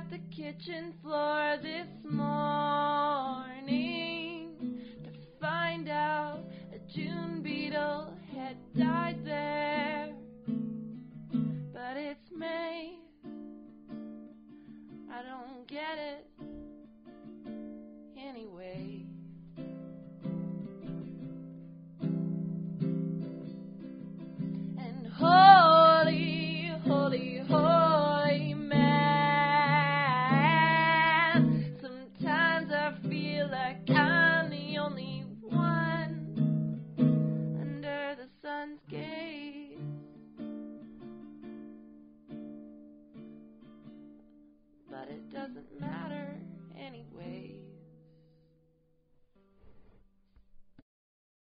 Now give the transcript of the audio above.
at the kitchen floor this morning to find out a June beetle had died there. But it's May, I don't get it anyway.